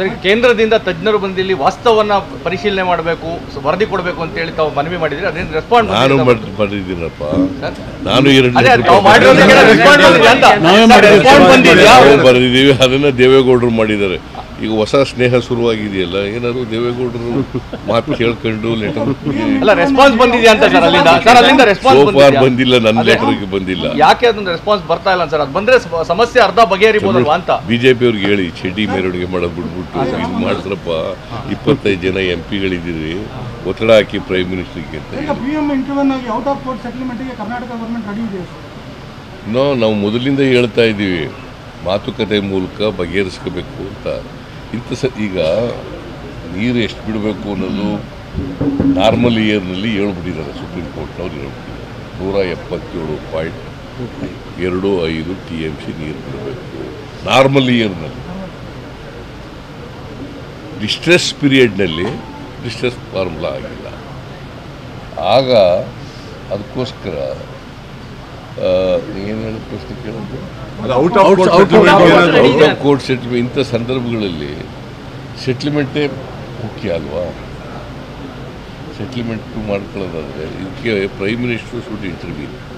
ಸರಿ, ಕೇಂದ್ರದಿಂದ ತಜ್ಞರು ಬಂದಿಲ್ಲಿ ವಾಸ್ತವನ್ನ ಪರಿಶೀಲನೆ ಮಾಡಬೇಕು, ವರದಿ ಕೊಡಬೇಕು ಅಂತ ಹೇಳಿ ತಾವು ಮನವಿ ಮಾಡಿದ್ರೆ ಅದೇನು ರೆಸ್ಪಾಂಡ್ ನಾನು ಮಾಡಿದ್ದೀನಪ್ಪ. ನಾನು ಬರೆದಿದ್ದೀವಿ, ಅದನ್ನ ದೇವೇಗೌಡರು ಮಾಡಿದ್ದಾರೆ. ಈಗ ಹೊಸ ಸ್ನೇಹ ಶುರುವಾಗಿದೆಯಲ್ಲ, ಏನಾದ್ರು ದೇವೇಗೌಡರು ಮಾತು ಕೇಳ್ಕೊಂಡು ಲೆಟರ್ ರೆಸ್ಪಾನ್ಸ್ ಬಂದಿದೆಯಾ ಅಂತ ಸರ್ ಅಲ್ಲಿಂದ ರೆಸ್ಪಾನ್ಸ್ ಬಂದಿಲ್ಲ, ನನ್ನ ಲೆಟರ್ಗೆ ಬಂದಿಲ್ಲ. ಯಾಕೆ ಅದನ್ನ ರೆಸ್ಪಾನ್ಸ್ ಬರ್ತಾ ಇಲ್ಲ ಸರ್? ಅದು ಬಂದ್ರೆ ಸಮಸ್ಯೆ ಅರ್ಧ ಬಗೆಹರಿಬೋದಲ್ವಾ ಅಂತ ಬಿಜೆಪಿ ಅವ್ರಿಗೆ ಹೇಳಿ ಚಡ್ಡಿ ಮೆರವಣಿಗೆ ಮಾಡೋದು ಬಿಟ್ಬಿಟ್ಟು ಇದು ಮಾಡಿದ್ರಪ್ಪ. 25 ಜನ MP ಗಳಿದ್ದೀರಿ, ಒತ್ತಡ ಹಾಕಿ ಪ್ರೈಮ್ ಮಿನಿಸ್ಟರ್ಗೆ ಅಂತ. ನಾವು ಮೊದಲಿಂದ ಹೇಳ್ತಾ ಇದ್ದೀವಿ, ಮಾತುಕತೆ ಮೂಲಕ ಬಗೆಹರಿಸ್ಕೋಬೇಕು ಅಂತ. ಈಗ ನೀರು ಎಷ್ಟು ಬಿಡಬೇಕು ಅನ್ನೋದು ನಾರ್ಮಲ್ ಇಯರ್ನಲ್ಲಿ ಹೇಳ್ಬಿಟ್ಟಿದ್ದಾರೆ, ಸುಪ್ರೀಂ ಕೋರ್ಟ್ನವ್ರು ಹೇಳ್ಬಿಟ್ಟಿದ್ದಾರೆ. 177.25 TMC ನೀರು ಬಿಡಬೇಕು ನಾರ್ಮಲ್ ಇಯರ್ನಲ್ಲಿ. ಡಿಸ್ಟ್ರೆಸ್ ಪೀರಿಯಡ್ನಲ್ಲಿ ಡಿಸ್ಟ್ರೆಸ್ ಫಾರ್ಮುಲಾ ಆಗಿಲ್ಲ. ಆಗ ಅದಕ್ಕೋಸ್ಕರ ಏನು ಹೇಳೋ ಪ್ರಶ್ನೆ ಕೇಳೋದು, ಔಟ್ ಆಫ್ ಕೋರ್ಟ್ ಸೆಟ್ಲ್ಮೆಂಟ್. ಇಂಥ ಸಂದರ್ಭಗಳಲ್ಲಿ ಸೆಟ್ಲ್ಮೆಂಟೇ ಮುಖ್ಯ ಅಲ್ವಾ? ಸೆಟ್ಲ್ಮೆಂಟ್ ಮಾಡ್ಕೊಳ್ಳೋದಾದರೆ ಇದಕ್ಕೆ ಪ್ರೈಮ್ ಮಿನಿಸ್ಟರ್ ಶುಡ್ ಇಂಟರ್ವ್ಯೂ.